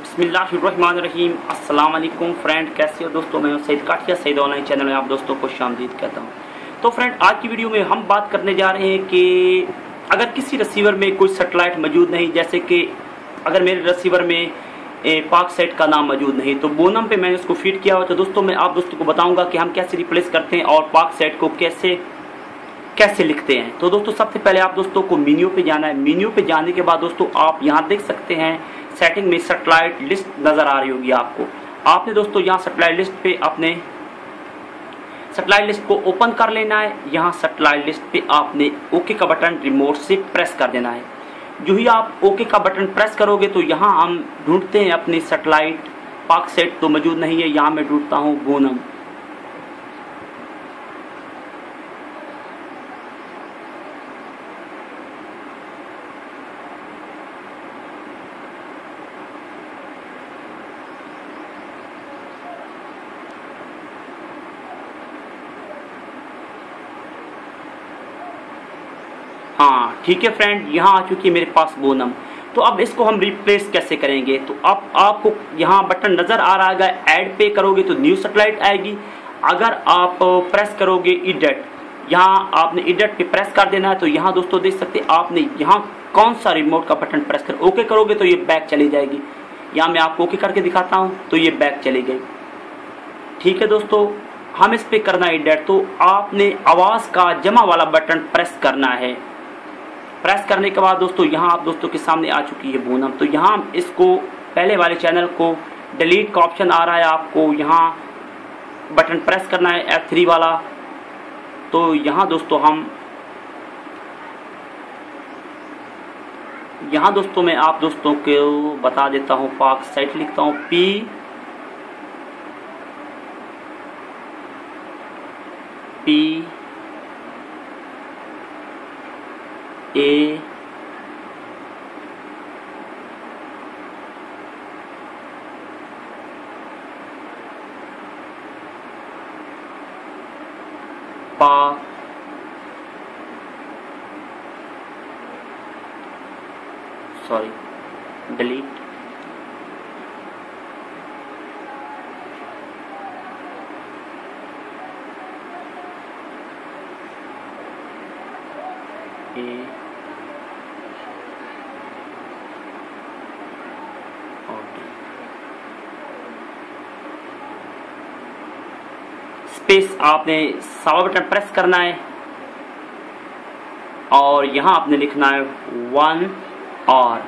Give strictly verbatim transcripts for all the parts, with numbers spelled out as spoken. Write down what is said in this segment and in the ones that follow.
बिस्मिल्लाहिर्रहमानिर्रहीम। अस्सलाम वालेकुम फ्रेंड, कैसे हो दोस्तों? मैं हूं सईद काठिया, सईद ऑनलाइन चैनल में आप दोस्तों को खुशामदीद कहता हूं। तो फ्रेंड, आज की वीडियो में हम बात करने जा रहे हैं कि अगर किसी रिसीवर में कोई सेटेलाइट मौजूद नहीं, जैसे कि अगर मेरे रिसीवर में पाक सेट का नाम मौजूद नहीं, तो बोनम पे मैंने उसको फीड किया हुआ। तो दोस्तों मैं आप दोस्तों को बताऊंगा कि हम कैसे रिप्लेस करते हैं और पाक सेट को कैसे कैसे लिखते हैं। तो दोस्तों सबसे पहले आप दोस्तों को मेन्यू पे जाना है। मेन्यू पे जाने के बाद दोस्तों आप यहाँ देख सकते हैं सेटिंग में सेटेलाइट लिस्ट नजर आ रही होगी आपको। आपने दोस्तों यहाँ सेटेलाइट लिस्ट पे अपने सेटेलाइट लिस्ट को ओपन कर लेना है। यहाँ सेटेलाइट लिस्ट पे आपने ओके का बटन रिमोट से प्रेस कर देना है। जो ही आप ओके का बटन प्रेस करोगे तो यहाँ हम ढूंढते हैं अपनी सेटेलाइट। पाक सेट तो मौजूद नहीं है, यहाँ मैं ढूंढता हूँ बोनम। हाँ ठीक है फ्रेंड, यहाँ आ चुकी है मेरे पास बोनम। तो अब इसको हम रिप्लेस कैसे करेंगे? तो अब आपको यहाँ बटन नजर आ रहा है, ऐड पे करोगे तो न्यू सेटेलाइट आएगी। अगर आप प्रेस करोगे इडेट, यहाँ आपने इडेट पे प्रेस कर देना है। तो यहाँ दोस्तों देख सकते हैं आपने यहाँ कौन सा रिमोट का बटन प्रेस कर ओके करोगे तो ये बैक चली जाएगी। यहाँ मैं आपको ओके करके दिखाता हूँ तो ये बैक चली गई। ठीक है दोस्तों, हम इस पे करना है इडेट। तो आपने आवाज का जमा वाला बटन प्रेस करना है। प्रेस करने के बाद दोस्तों यहाँ आप दोस्तों के सामने आ चुकी है बोनम। तो यहाँ इसको पहले वाले चैनल को डिलीट का ऑप्शन आ रहा है, आपको यहाँ बटन प्रेस करना है एफ थ्री वाला। तो यहाँ दोस्तों हम यहाँ दोस्तों मैं आप दोस्तों को बता देता हूँ, पाक साइट लिखता हूँ पी पी ए पाक सॉरी डिलीट ए स्पेस आपने सावा बटन प्रेस करना है और यहां आपने लिखना है वन और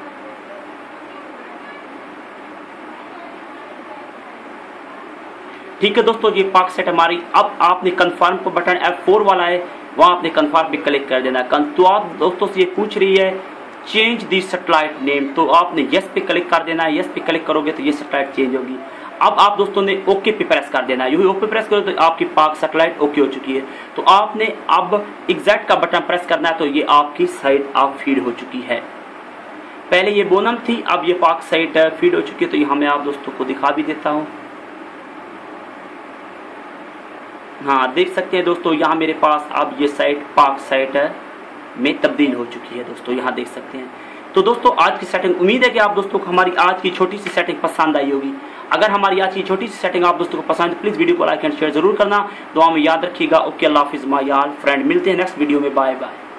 ठीक है दोस्तों, ये पाक सेट हमारी। अब आपने कंफर्म को बटन एफ फोर वाला है, वहां आपने कंफर्म पे क्लिक कर देना है। तो आप दोस्तों से ये पूछ रही है चेंज दी सेटेलाइट नेम, तो आपने यस पे क्लिक कर देना है। यस पे क्लिक करोगे तो ये सेटेलाइट चेंज होगी। अब आप दोस्तों ने ओके पे प्रेस कर देना है। यही ओके प्रेस करो तो आपकी पाक सेटेलाइट ओके हो चुकी है। तो आपने अब एग्जैक्ट का बटन प्रेस करना है, तो ये आपकी साइट आप फीड हो चुकी है। पहले ये बोनम थी, अब ये पाक साइट फीड हो चुकी है। तो यहाँ मैं आप दोस्तों को दिखा भी देता हूँ। हाँ देख सकते हैं दोस्तों, यहाँ मेरे पास अब ये साइट पाक साइट में तब्दील हो चुकी है दोस्तों, यहाँ देख सकते हैं। तो दोस्तों आज की सेटिंग, उम्मीद है कि आप दोस्तों को हमारी आज की छोटी सी सेटिंग पसंद आई होगी। अगर हमारी आज की छोटी सी सेटिंग आप दोस्तों को पसंद है, प्लीज वीडियो को लाइक एंड शेयर जरूर करना। दुआ में याद रखिएगा। ओके, अल्लाह हाफिज माय यार फ्रेंड, मिलते हैं नेक्स्ट वीडियो में। Bye bye.